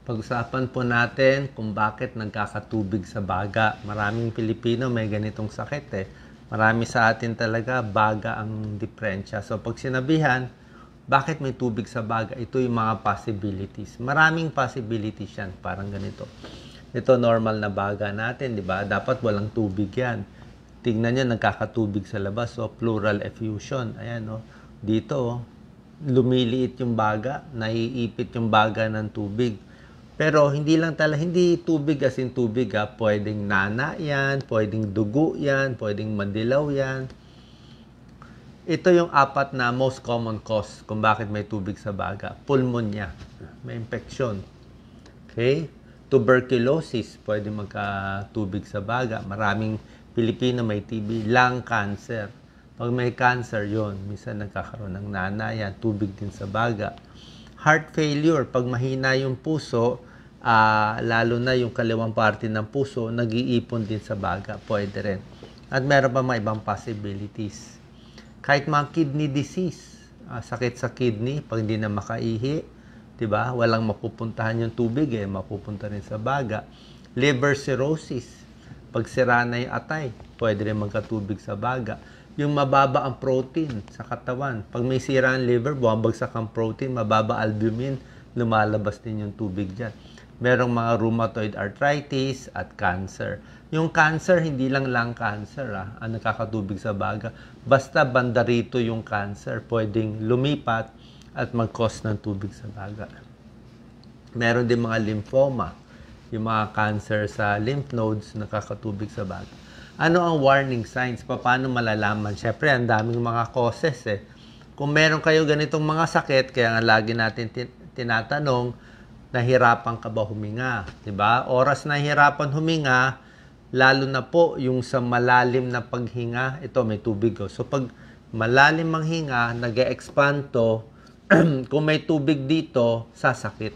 Pag-usapan po natin kung bakit nagkakatubig sa baga. Maraming Pilipino may ganitong sakit eh. Marami sa atin talaga baga ang diferensya. So pag sinabihan, bakit may tubig sa baga? Ito yung mga possibilities. Maraming possibilities yan. Parang ganito. Ito normal na baga natin, di ba? Dapat walang tubig yan. Tingnan nyo, nagkakatubig sa labas. So pleural effusion. Ayan, no? Dito, lumiliit yung baga. Naiipit yung baga ng tubig. Pero hindi tubig as in tubig ha. Pwedeng nana yan, pwedeng dugo yan, pwedeng madilaw yan. Ito yung apat na most common cause kung bakit may tubig sa baga. Pulmonya, may infection. Okay? Tuberculosis, pwede magkatubig sa baga. Maraming Pilipino may TB. Lung cancer. Pag may cancer yon, minsan nagkakaroon ng nana yan, tubig din sa baga. Heart failure, pag mahina yung puso, lalo na yung kaliwang parte ng puso, nag-iipon din sa baga, pwede rin. At meron pa mga ibang possibilities. Kahit mga kidney disease, sakit sa kidney, pag hindi na makaihi, diba? Walang mapupuntahan yung tubig, mapupunta rin sa baga. Liver cirrhosis, pag sira na yung atay, pwede rin magkatubig sa baga. Yung mababa ang protein sa katawan. Pag may sira ang liver, bumabagsak ang protein, mababa albumin, lumalabas din yung tubig dyan. Merong mga rheumatoid arthritis at cancer. Yung cancer, hindi lang lung cancer ang nakakatubig sa baga. Basta banda rito yung cancer, pwedeng lumipat at mag-cause ng tubig sa baga. Meron din mga lymphoma, yung mga cancer sa lymph nodes, nakakatubig sa baga. Ano ang warning signs? Paano malalaman? Siyempre, ang daming mga causes eh. Kung meron kayo ganitong mga sakit, kaya nga lagi natin tinatanong, nahirapan ka ba huminga? Diba? Oras na hirapan huminga, lalo na po yung sa malalim na paghinga, ito may tubig. So pag malalim ang hinga, nag-e-expand to, kung may tubig dito, sasakit.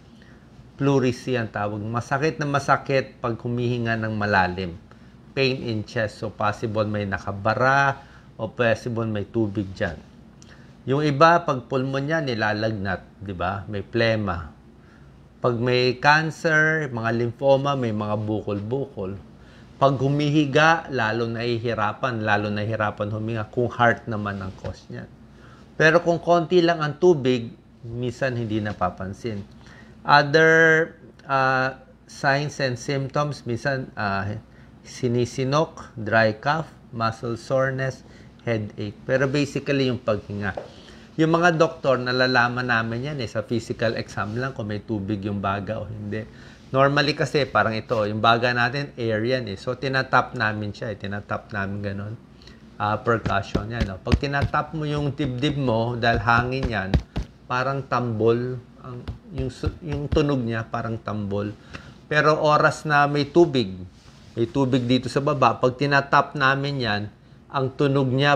Pleurisy ang tawag. Masakit na masakit pag humihinga ng malalim. Pain in chest. So, possible may nakabara o possible may tubig dyan. Yung iba, pag pulmonya, nilalagnat. Diba? May plema. Pag may cancer, mga lymphoma, may mga bukol-bukol. Pag humihiga, lalo nahihirapan huminga kung heart naman ang cause niyan. Pero kung konti lang ang tubig, minsan hindi napapansin. Other signs and symptoms, minsan sinisinok, dry cough, muscle soreness, headache. Pero basically yung paghinga. Yung mga doktor, nalalaman namin yan sa physical exam lang kung may tubig yung baga o hindi. Normally kasi parang ito, yung baga natin, air yan So tinatap namin siya, tinatap namin ganun. Percussion yan. Pag tinatap mo yung dibdib mo, dahil hangin yan, parang tambol. Yung tunog niya, parang tambol. Pero oras na may tubig dito sa baba, pag tinatap namin yan, ang tunog niya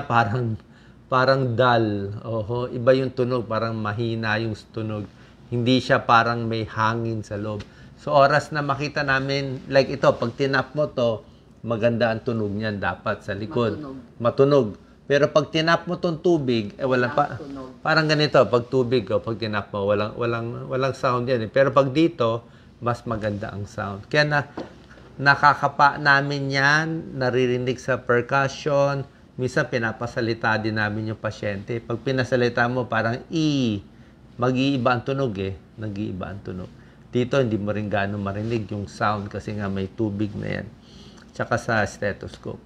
parang dull. Iba yung tunog, parang mahina yung tunog. Hindi siya parang may hangin sa loob. So oras na makita namin, like ito, pag tinap mo to, maganda ang tunog niyan dapat sa likod. Matunog. Pero pag tinap mo tong tubig, wala pa. Parang ganito, pag tubig, pag tinap mo, walang sound yan. Pero pag dito, mas maganda ang sound. Kaya nakakapa namin yan, naririnig sa percussion, minsan pinapasalita din namin yung pasyente. Pag pinasalita mo, parang mag-iiba ang tunog nag-iiba ang tunog. Dito, hindi mo rin gano'ng marinig yung sound kasi nga may tubig na yan. Tsaka sa stethoscope.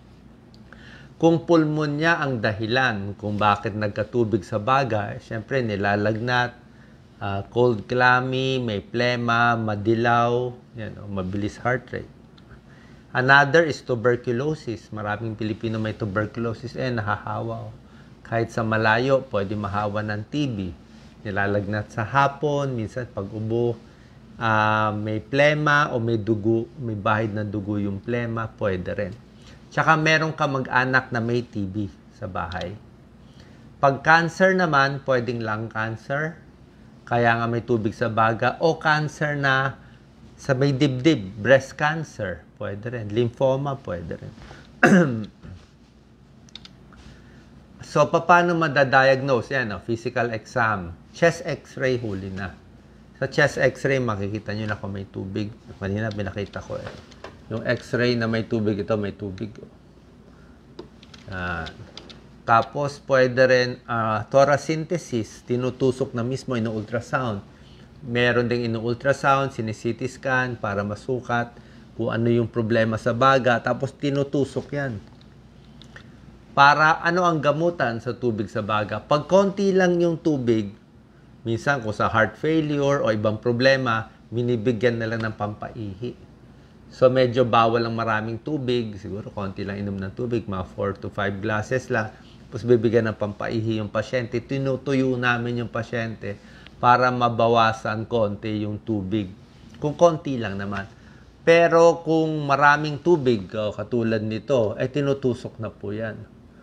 Kung pulmonya ang dahilan kung bakit nagkatubig sa baga, syempre nilalagnat, cold clammy, may plema, madilaw, mabilis heart rate. Another is tuberculosis. Maraming Pilipino may tuberculosis nahahawa. Kahit sa malayo, pwede mahawa ng TB. Nilalagnat sa hapon, minsan pag ubo, may plema o may dugo, may bahid na dugo yung plema, pwede rin. Tsaka meron ka mag-anak na may TB sa bahay. Pag cancer naman, pwedeng lung cancer, kaya nga may tubig sa baga, o cancer na sa may dibdib, breast cancer, pwede rin. Lymphoma, pwede rin. So, paano madadiagnose? Yan, physical exam. Chest x-ray, huli na. Sa chest x-ray, makikita nyo na kung may tubig. Kanina, pinakita ko eh. Yung x-ray na may tubig, ito may tubig. Tapos, pwede rin torasynthesis, tinutusok na mismo, ino-ultrasound. Meron ding ino-ultrasound, sini-CT scan para masukat kung ano yung problema sa baga. Tapos, tinutusok yan. Para ano ang gamutan sa tubig sa baga? Pag konti lang yung tubig, minsan kung sa heart failure o ibang problema, binibigyan nila ng pampaihi. So, medyo bawal ang maraming tubig. Siguro, konti lang inom ng tubig. Mga 4 to 5 glasses lang. Tapos, bibigyan ng pampaihi yung pasyente. Tinutuyo namin yung pasyente para mabawasan konti yung tubig. Kung konti lang naman. Pero, kung maraming tubig, katulad nito, tinutusok na po yan.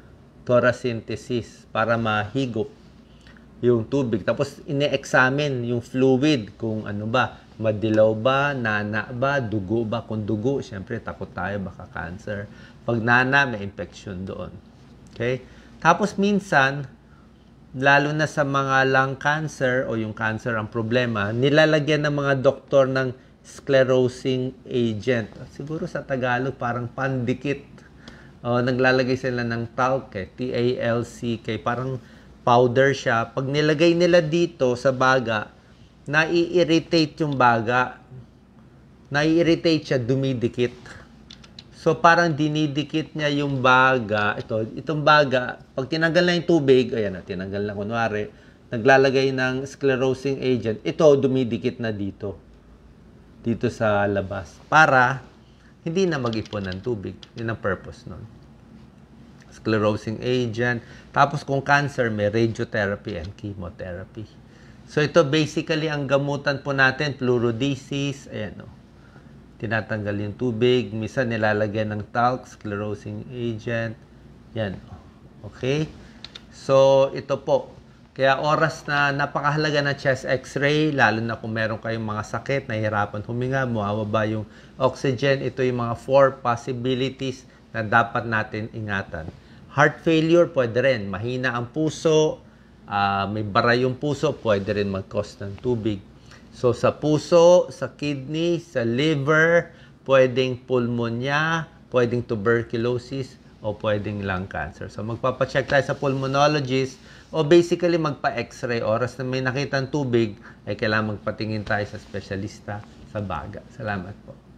Torasynthesis, para mahigop yung tubig. Tapos, ine-examine yung fluid, kung ano ba, madilaw ba, nana ba, dugo ba. Kung dugo, syempre, takot tayo, baka cancer. Pag nana, may infection doon. Okay? Tapos, minsan, lalo na sa mga lung cancer o yung cancer ang problema, nilalagyan ng mga doktor ng sclerosing agent. Siguro sa Tagalog, parang pandikit. Naglalagay sila ng talc, T-A-L-C-K, parang powder siya. Pag nilagay nila dito sa baga, nai-irritate yung baga. Nai-irritate siya, dumidikit. So, parang dinidikit niya yung baga. Itong baga, pag tinanggal na yung tubig, ayan na, tinanggal na kunwari, naglalagay ng sclerosing agent, ito, dumidikit na dito. Dito sa labas. Para, hindi na mag-ipon ng tubig. Yun ang purpose nun. Sclerosing agent. Tapos, kung cancer, may radiotherapy and chemotherapy. So, ito basically ang gamutan po natin, fluorodesis, ayan o. Tinatanggal yung tubig, minsan nilalagyan ng talc, sclerosing agent. Yan. Okay? So, ito po. Kaya oras na napakahalaga ng chest x-ray, lalo na kung meron kayong mga sakit, nahihirapan huminga, mawawaba yung oxygen. Ito yung mga 4 possibilities na dapat natin ingatan. Heart failure, pwede rin. Mahina ang puso, may bara yung puso, pwede rin mag-cause ng tubig. So, sa puso, sa kidney, sa liver, pwedeng pulmonya, pwedeng tuberculosis, o pwedeng lung cancer. So, magpapacheck tayo sa pulmonologist o basically magpa-x-ray. Oras na may nakitang tubig, ay kailangan magpatingin tayo sa espesyalista sa baga. Salamat po.